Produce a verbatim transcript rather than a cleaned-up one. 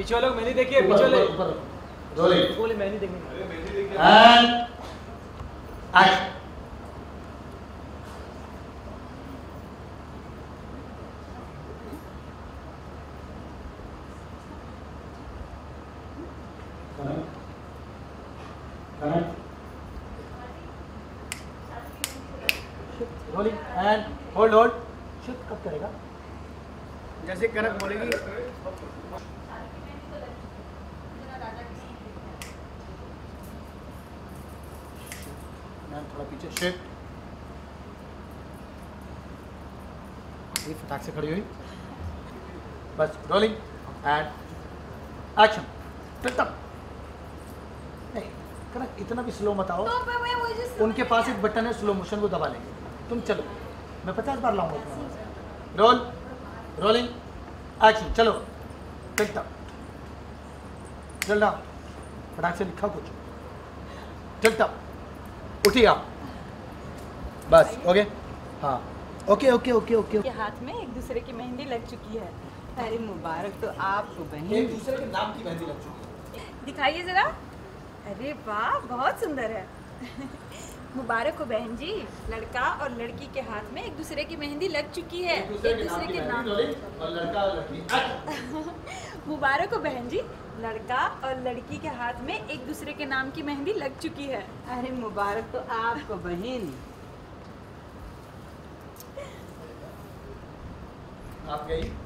पीछे वालों मेहंदी देखिए, पीछे वाले रोलिंग बोले मेहंदी देखनी and action. Rolling and hold hold. Shift कब करेगा? जैसे कनक बोलेगी। थोड़ा पीछे शिफ्ट। ये फटाक से खड़ी हुई। बस रोलिंग एंड एक्शन। तब नहीं कनक इतना भी स्लो मत आओ। तो उनके पास एक बटन है स्लो मोशन, को दबा लेंगे। तुम चलो, मैं पचास बार लाऊंगा तुम्हें। Roll rolling action. चलो टिक टॉक। चल रहा फटाक से लिखा कुछ। Tick tock. उठिए आप। बस ओके। हाँ ओके ओके ओके ओके। के हाथ में एक दूसरे की मेहंदी लग चुकी है। अरे मुबारक तो आपको बहन। एक दूसरे के नाम की मेहंदी लग चुकी है। दिखाइए जरा। अरे वाह बहुत सुंदर है। मुबारक हो बहन जी, लड़का और लड़की के हाथ में एक दूसरे की मेहंदी लग चुकी है। एक दूसरे के नाम की मेहंदी और लड़का और लड़की। मुबारक हो बहन जी, लड़का और लड़की के हाथ में एक दूसरे के नाम की मेहंदी लग चुकी है। अरे मुबारक तो आपको बहन। आप गई